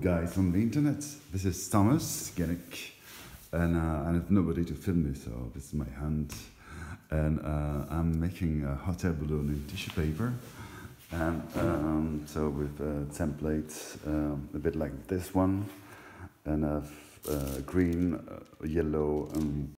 guys on the internet. This is Thomas Gennick, and I have nobody to film me, so this is my hand. And I'm making a hot air balloon in tissue paper, and so with templates a bit like this one, and green, yellow, and